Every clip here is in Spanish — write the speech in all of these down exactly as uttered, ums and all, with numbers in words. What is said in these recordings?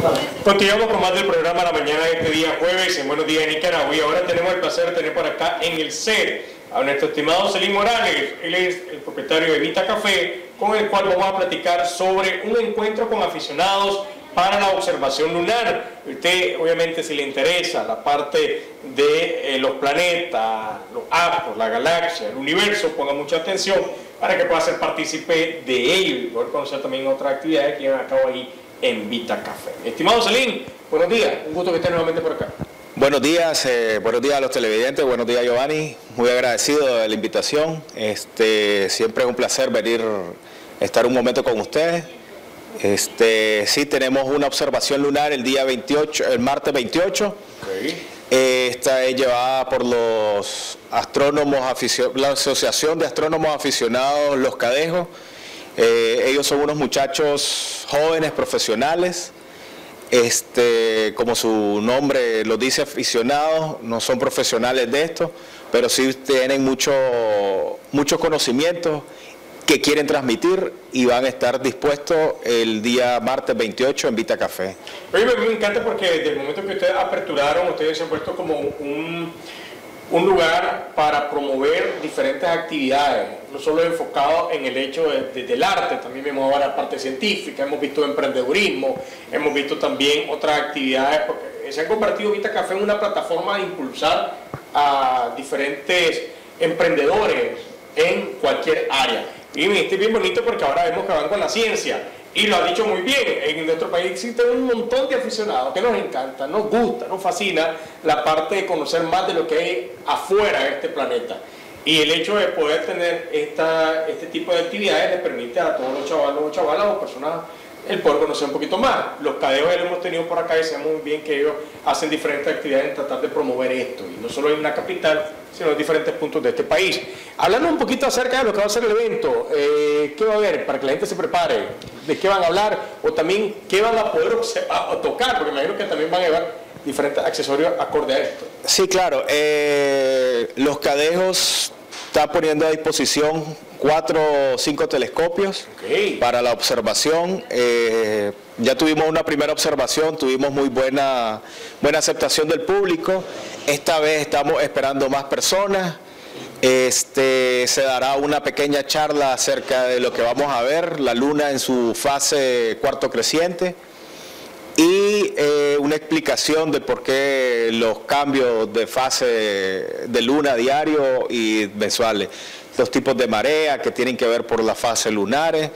Continuamos con más del programa La Mañana de este día jueves en Buenos Días Nicaragua, y ahora tenemos el placer de tener por acá en el set a nuestro estimado Celín Morales. Él es el propietario de Vita Café, con el cual vamos a platicar sobre un encuentro con aficionados para la observación lunar. Usted, obviamente, si le interesa la parte de eh, los planetas, los astros, la galaxia, el universo, ponga mucha atención para que pueda ser partícipe de ello y poder conocer también otras actividades que llevan a cabo ahí en Vita Café. Estimado Celín, buenos días, un gusto que esté nuevamente por acá. Buenos días, eh, buenos días a los televidentes, buenos días Giovanni, muy agradecido de la invitación. Este, siempre es un placer venir, estar un momento con ustedes. Este, sí, tenemos una observación lunar el día veintiocho, el martes veintiocho. Okay. Eh, esta es llevada por los astrónomos, la Asociación de Astrónomos Aficionados Los Cadejos. Eh, ellos son unos muchachos jóvenes, profesionales. Este, como su nombre lo dice, aficionados, no son profesionales de esto, pero sí tienen mucho, mucho conocimiento que quieren transmitir y van a estar dispuestos el día martes veintiocho en Vita Café. Oye, me encanta porque desde el momento que ustedes aperturaron, ustedes se han puesto como un, un lugar para promover diferentes actividades, no solo enfocado en el hecho de, de, del arte, también vemos ahora la parte científica, hemos visto emprendedurismo, hemos visto también otras actividades, porque se ha convertido Vita Café en una plataforma de impulsar a diferentes emprendedores en cualquier área. Y me dijiste bien bonito porque ahora vemos que van con la ciencia, y lo ha dicho muy bien. En nuestro país existe un montón de aficionados que nos encanta, nos gusta, nos fascina la parte de conocer más de lo que hay afuera de este planeta. Y el hecho de poder tener esta, este tipo de actividades les permite a todos los chavalos o chavalas o personas el poder conocer un poquito más. Los cadejos ya lo hemos tenido por acá y sabemos muy bien que ellos hacen diferentes actividades en tratar de promover esto, y no solo en la capital, sino en diferentes puntos de este país. Hablando un poquito acerca de lo que va a ser el evento, eh, ¿qué va a haber para que la gente se prepare? ¿De qué van a hablar? O también, ¿qué van a poder observar, o tocar? Porque me imagino que también van a llevar diferentes accesorios acorde a esto. Sí, claro. Eh, los cadejos están poniendo a disposición cuatro o cinco telescopios okay. para la observación. Eh, ya tuvimos una primera observación, tuvimos muy buena, buena aceptación del público. Esta vez estamos esperando más personas. Este, se dará una pequeña charla acerca de lo que vamos a ver, la luna en su fase cuarto creciente, y eh, una explicación de por qué los cambios de fase de luna diario y mensuales, los tipos de marea que tienen que ver por las fases lunares.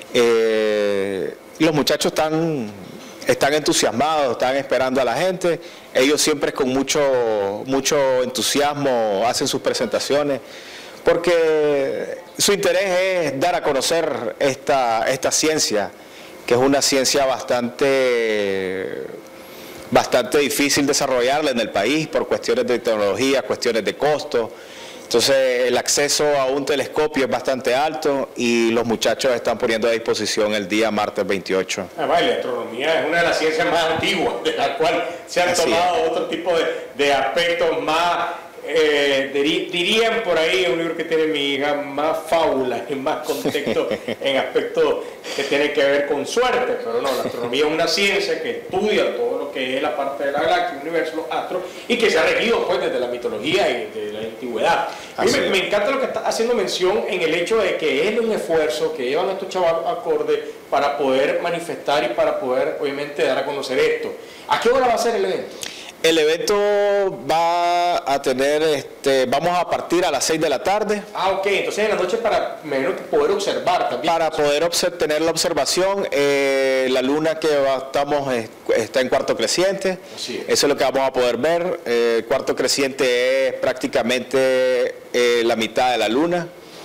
Eh, los muchachos están, están entusiasmados, están esperando a la gente. Ellos siempre con mucho, mucho entusiasmo hacen sus presentaciones, porque su interés es dar a conocer esta, esta ciencia, que es una ciencia bastante, bastante difícil desarrollarla en el país por cuestiones de tecnología, cuestiones de costo. Entonces el acceso a un telescopio es bastante alto y los muchachos están poniendo a disposición el día martes veintiocho. Además, la astronomía es una de las ciencias más antiguas, de la cual se han Así tomado es. otro tipo de, de aspectos más, eh, dir, dirían por ahí, un libro que tiene mi hija, más fábulas y más contexto en aspectos que tienen que ver con suerte, pero no, la astronomía es una ciencia que estudia todo lo que es la parte de la galaxia, el universo, los astros, y que se ha regido pues desde la mitología y desde la antigüedad. A mí me, me encanta lo que está haciendo mención en el hecho de que es un esfuerzo que llevan estos chavalos acorde para poder manifestar y para poder obviamente dar a conocer esto. ¿A qué hora va a ser el evento? El evento va a tener, este, vamos a partir a las seis de la tarde. Ah, ok, entonces en la noche para menos que poder observar también. Para poder observ tener la observación, eh, la luna que va, estamos eh, está en cuarto creciente. Así es. Eso es lo que vamos a poder ver. Eh, el cuarto creciente es prácticamente eh, la mitad de la luna.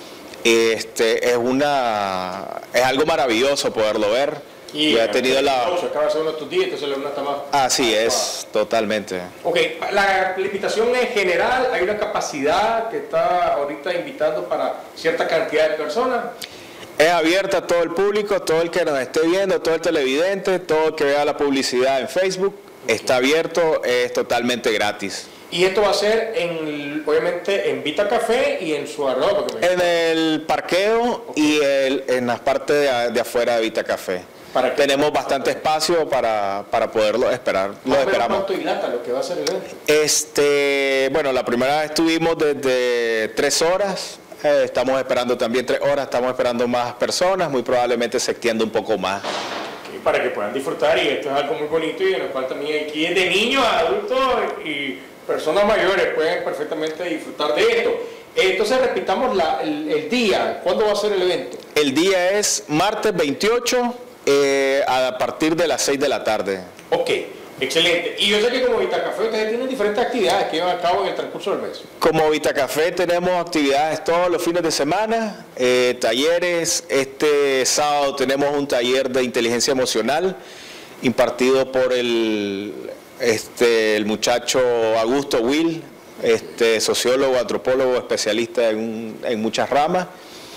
Este, es, una, es algo maravilloso poderlo ver. Y ya he tenido la... acaba de ser uno de tus días, entonces la luna está más... Así es, totalmente. Ok, la, la invitación es general, hay una capacidad que está ahorita invitando para cierta cantidad de personas. Es abierta a todo el público, todo el que nos esté viendo, todo el televidente, todo el que vea la publicidad en Facebook, okay. está abierto, es totalmente gratis. Y esto va a ser, en, obviamente, en Vita Café y en su alrededor. En el parqueo okay. y el, en las partes de, de afuera de Vita Café. ¿Para tenemos bastante espacio para, para poderlo esperar. Lo ah, esperamos. ¿Cuánto dilata lo que va a ser el evento? Este, bueno, la primera vez estuvimos desde tres horas. Eh, estamos esperando también tres horas. Estamos esperando más personas. Muy probablemente se extienda un poco más. Okay, para que puedan disfrutar, y esto es algo muy bonito y en el cual también aquí de niños a adultos y personas mayores pueden perfectamente disfrutar de esto. Entonces repitamos la, el, el día. ¿Cuándo va a ser el evento? El día es martes veintiocho eh, a partir de las seis de la tarde. Ok, excelente. Y yo sé que como Vitacafé ustedes tienen diferentes actividades que llevan a cabo en el transcurso del mes. Como Vitacafé tenemos actividades todos los fines de semana, eh, talleres. Este sábado tenemos un taller de inteligencia emocional impartido por el, este, el muchacho Augusto Will, este, sociólogo, antropólogo, especialista en, en muchas ramas.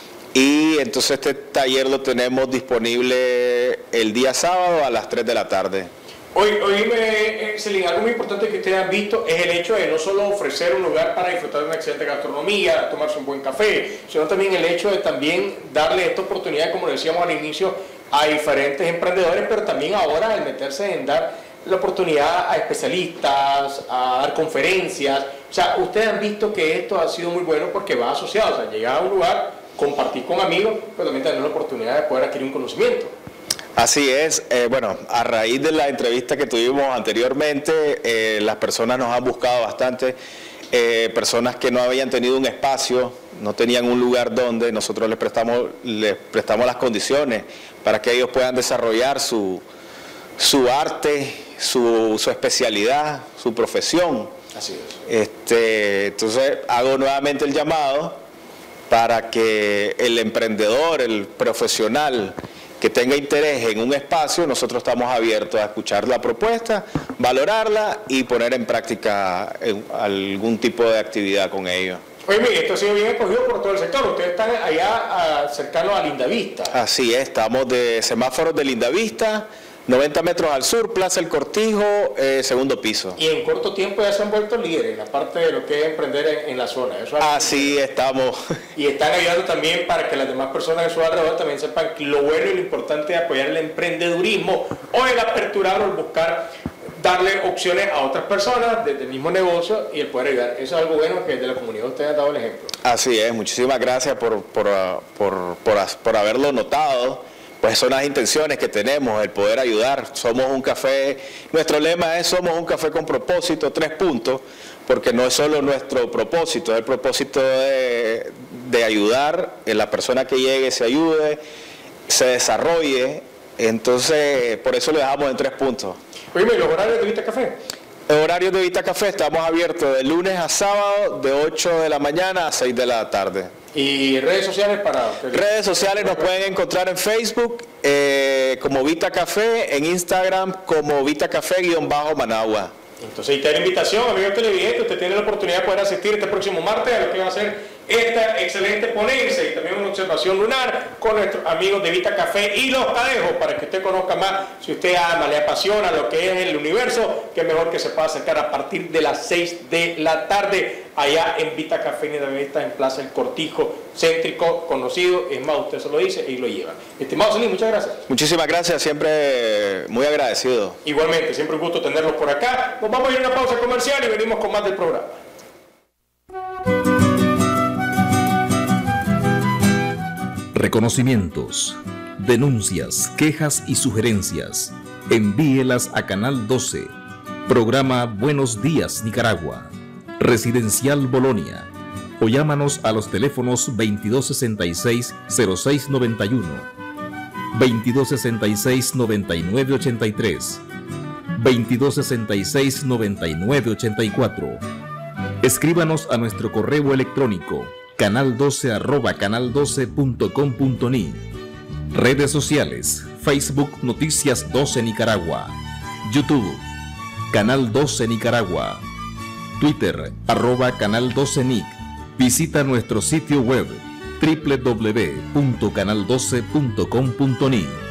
Y entonces este taller lo tenemos disponible el día sábado a las tres de la tarde. Hoy, hoy me, Celín, algo muy importante que ustedes han visto es el hecho de no solo ofrecer un lugar para disfrutar de una excelente gastronomía, tomarse un buen café, sino también el hecho de también darle esta oportunidad, como decíamos al inicio, a diferentes emprendedores, pero también ahora el meterse en dar la oportunidad a especialistas, a dar conferencias. O sea, ustedes han visto que esto ha sido muy bueno porque va asociado, o sea, llegar a un lugar, compartir con amigos, pero también tener la oportunidad de poder adquirir un conocimiento. Así es. Eh, bueno, a raíz de la entrevista que tuvimos anteriormente, eh, las personas nos han buscado bastante, eh, personas que no habían tenido un espacio, no tenían un lugar donde nosotros les prestamos, les prestamos las condiciones para que ellos puedan desarrollar su, su arte, su, su especialidad, su profesión. Así es. Este, entonces hago nuevamente el llamado para que el emprendedor, el profesional que tenga interés en un espacio, nosotros estamos abiertos a escuchar la propuesta, valorarla y poner en práctica algún tipo de actividad con ellos. Oye, mire, esto ha sido bien acogido por todo el sector. Ustedes están allá cercanos a Lindavista. Así es, estamos de semáforos de Lindavista, noventa metros al sur, Plaza El Cortijo, eh, segundo piso. Y en corto tiempo ya se han vuelto líderes en la parte de lo que es emprender en, en la zona. Eso Así estamos. Y están ayudando también para que las demás personas de su alrededor también sepan lo bueno y lo importante de apoyar el emprendedurismo o el aperturar o el buscar darle opciones a otras personas desde el mismo negocio y el poder ayudar. Eso es algo bueno que desde la comunidad ustedes han dado el ejemplo. Así es, muchísimas gracias por, por, por, por, por haberlo notado. Pues son las intenciones que tenemos, el poder ayudar. Somos un café, nuestro lema es somos un café con propósito, tres puntos, porque no es solo nuestro propósito, es el propósito de, de ayudar, que la persona que llegue se ayude, se desarrolle. Entonces, por eso le dejamos en tres puntos. Oye, ¿y los horarios de Vitacafé? Los horarios de Vitacafé estamos abiertos de lunes a sábado, de ocho de la mañana a seis de la tarde. ¿Y redes sociales para...? Redes sociales nos pueden encontrar en Facebook eh, como Vitacafé, en Instagram como Vitacafé-Managua. Entonces, ahí está la invitación, amigos televidentes, usted tiene la oportunidad de poder asistir este próximo martes a lo que va a ser esta excelente ponencia y también una observación lunar con nuestros amigos de Vitacafé y Los Cadejos, para que usted conozca más, si usted ama, le apasiona lo que es el universo, que mejor que se pueda acercar a partir de las seis de la tarde allá en Vitacafé Lindavista, en Plaza El Cortijo, céntrico, conocido, es más, usted se lo dice y lo lleva. Estimado Celín, muchas gracias. Muchísimas gracias, siempre muy agradecido. Igualmente, siempre un gusto tenerlos por acá. Nos vamos a ir a una pausa comercial y venimos con más del programa. Reconocimientos, denuncias, quejas y sugerencias. Envíelas a Canal doce. Programa Buenos Días Nicaragua. Residencial Bolonia. O llámanos a los teléfonos veintidós sesenta y seis, cero seis noventa y uno, veintidós sesenta y seis, noventa y nueve ochenta y tres, veintidós sesenta y seis, noventa y nueve ochenta y cuatro. Escríbanos a nuestro correo electrónico canal doce arroba canal doce punto com punto ni. Redes sociales: Facebook Noticias doce Nicaragua, YouTube Canal doce Nicaragua, Twitter arroba Canal doce Nic. Visita nuestro sitio web doble u doble u doble u punto canal doce punto com punto ni.